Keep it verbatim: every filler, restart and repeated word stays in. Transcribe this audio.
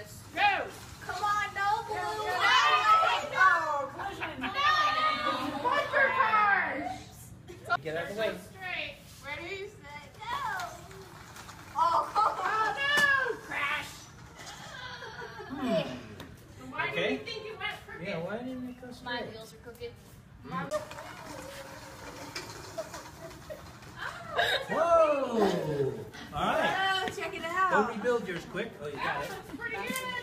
this. Go! Come on, no blue. Go, go, go. Oh, Bumper cars! Get out of the way. Straight. Ready? set, go. Oh, Oh no! Crash! Hmm. Why Okay. do you think it went crooked? Yeah, why didn't it go straight? my wheels are crooked. Whoa! All right. Oh, check it out. Go rebuild yours quick. Oh, you got it. That was pretty good.